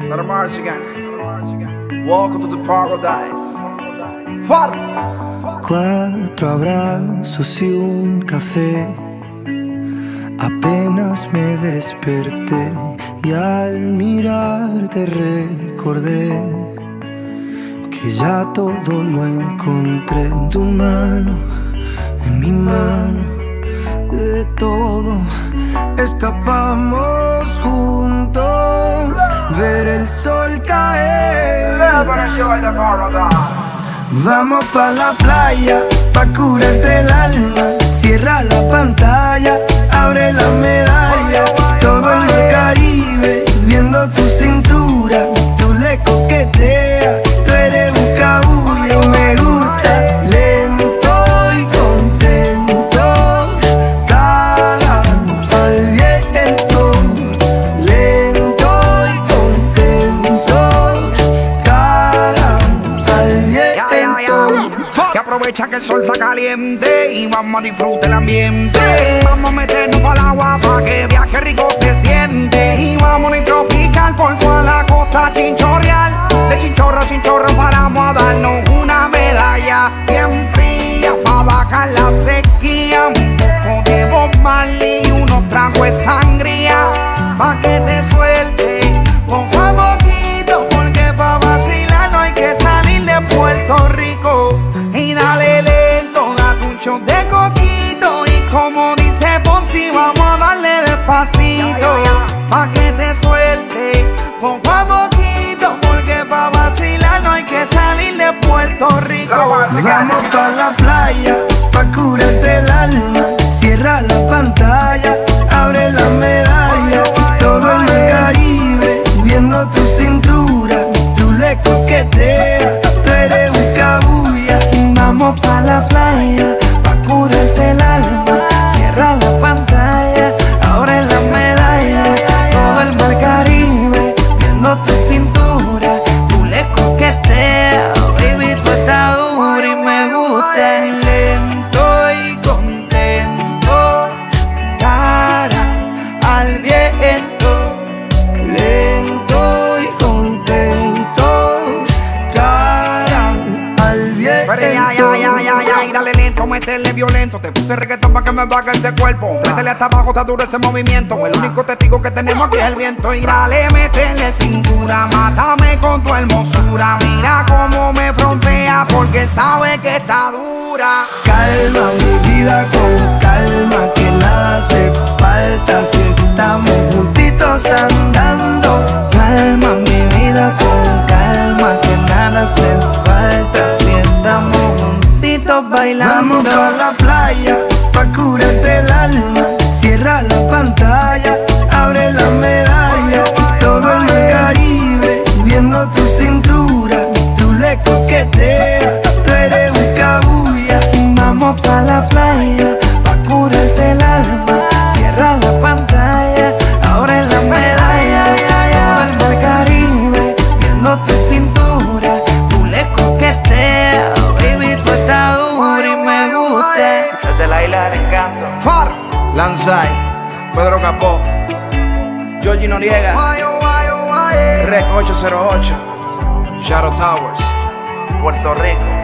Not a Mars again. Welcome to the paradise. Farruko. 4 abrazos y un café. Apenas me desperté y al mirarte recordé que ya todo lo encontré en tu mano, en mi mano. De todo escapamos juntos, ver el sol caer. Vamos pa' la playa, pa' curarte el alma. Cierra la pantalla, abre la medalla. Todo en el Caribe, viendo tu cintura. Tú le coqueteas, tú eres buscabulla y me gusta. Lento y contento, cara al viento. Lento y contento, cara al viento. Que aprovecha que el sol está caliente y vamos a disfrutar el ambiente. Vamos a meternos para el agua pa' que viaje rico se siente. Y vamos a tropical por toda la costa chinchorreal. De chinchorro a chinchorro paramos a darnos una medalla bien fría pa' bajar la sequía. Un poco de Bob Marley y unos tragos de sangría pa' que te suelte poco a poquito, porque pa' vacilar no hay que salir de Puerto Rico. Y dale lento, date un shot de coquito. Y como dice Ponzi, vamos a darle despacito pa' que te suelte poco a poquito, porque pa' vacilar no hay que salir de Puerto Rico. Vamos pa' la playa, pa' curarte el alma. Cierra la pantalla, abre la medalla. Todo en el Caribe, viendo tu cintura. Tú le coqueteas, tú eres buscabulla. Vamos pa' la playa, pa' curarte el alma. Cierra la pantalla, abre la medalla. Todo el mar Caribe, viendo tu cintura. Tú le coqueteas, baby, tú estás dura y me gusta. Lento y contento, cara al viento. Lento y contento, cara al viento. Y dale lento, métele violento. Te puse reggaetón pa' que me baje ese cuerpo. Métele hasta abajo, está duro ese movimiento. El único testigo que tenemos aquí es el viento. Y dale, métele cintura, mátame con tu hermosura. Mira cómo me frontea, porque sabe que está dura. Calma mi vida con calma, que nada hace falta si estamos juntitos andando. Calma mi vida con calma, que nada hace falta si estamos juntitos bailando. Vamos pa' la playa, pa' curarte el alma. Cierra la pantalla, abre la medalla. Todo en el Caribe, viendo tu cintura. Tú le coqueteas, tú eres buscabulla. Vamos pa' la playa, pa' curarte el alma. Cierra la pantalla, abre la medalla. Todo el mar Caribe, viendo tu cintura. Tú le coqueteas, baby, tú estás dura y me gusta. Desde la isla del encanto, Farruko, Lanzai, Pedro Capó, Georgie Noriega, Rec 808, Shadow Towers, Puerto Rico.